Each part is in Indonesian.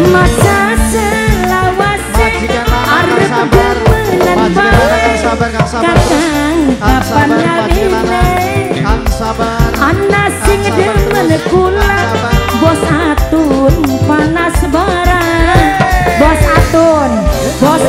masa selawase arep demenan bae kakang kapan ngawine ana sing demen kula bos atun panas barang bos atun bos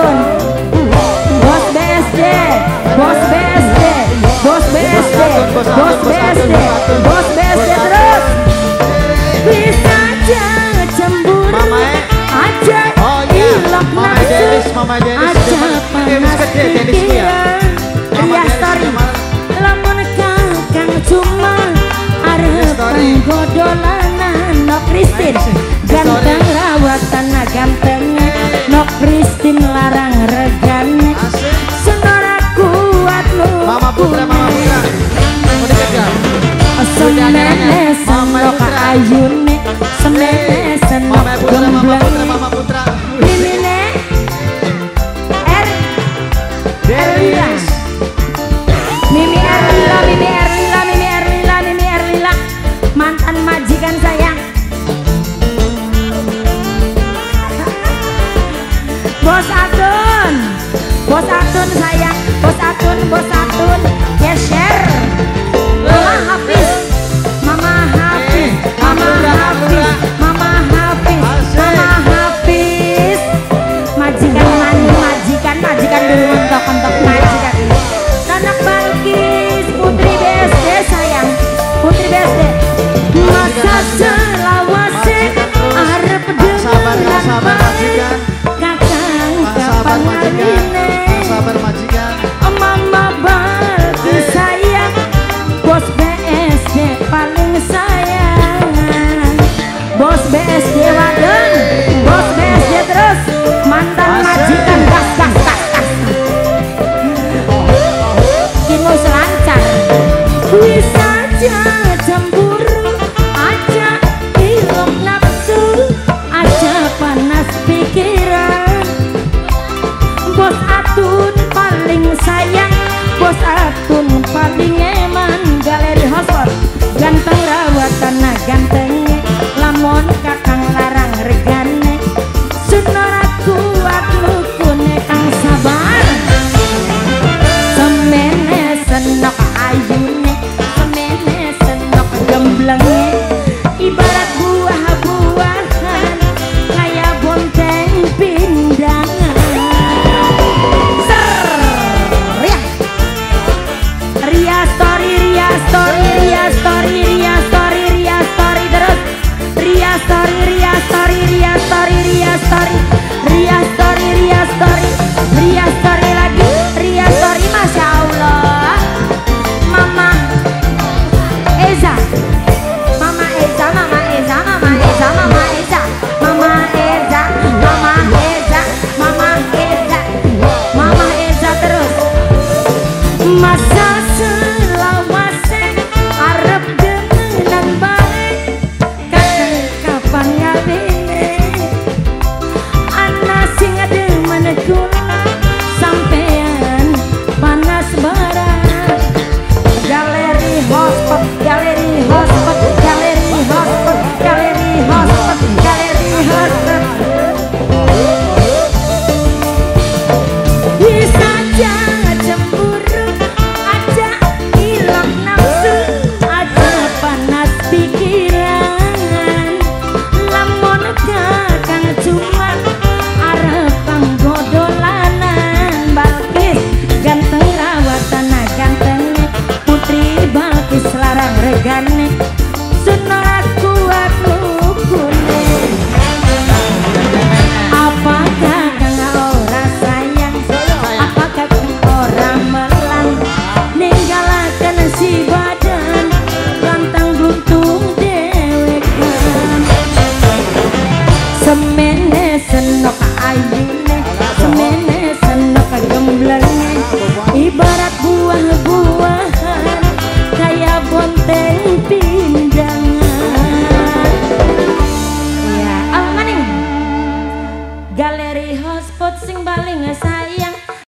BSD bos BSD bos BSD bos BSD bos BSD terus bisa aja cemburu aja ilok nafsu aja panas pikiran Ria Story lamun kakang cuma arep pengodolanan no Christine ganteng rawatan ganteng no Christine larang regane senora kuat lu Mama Putra semene senok ayune semene senok gembleng mimine Erlila Mimi Erlila mantan majikan saya Bos Atun sayang Bos Atun geser Mama Hafiz majikan dulu untuk majikan anak Balkis Putri BSD sayang Putri BSD masa selawase arep demenan bae kakang kapan ngawine Mama Balkis sayang bos BSD paling sayang bos BSD wadon bos BSD terus mantan majikan gas kino selancar bisa aja cemburu aja ilok nafsu aja panas pikiran bos Atun paling sayang bos Atun paling eman galeri hotspot ganteng rawatan ganteng lamun kakang larang regane sunora kuat lukune kang sabar semene senok ayune semene senok gemblenge ibarat buah-buahan kaya bonteng pindangan Ria Story lagi Ria Story Masya Allah Mama Eza terus masa selawase arep demenan bae kakang kapan ngawine ana sing demen kula sampean panas barang galeri hotspot bisa aja cemburu aja ilok nafsu aja panas pikiran lamun kakang cuma arep panggodolanan Balkis ganteng rawatan ganteng Putri Balkis larang regane sunora kuat lukune apa kakang ora sayang apa kakang ora melang ninggalaken si badan ganteng buntung dewekan semene senok ayune semene senok gemblenge ibarat buah-buahan kaya bonteng pindangan ya maning galeri hotspot sing paling sayang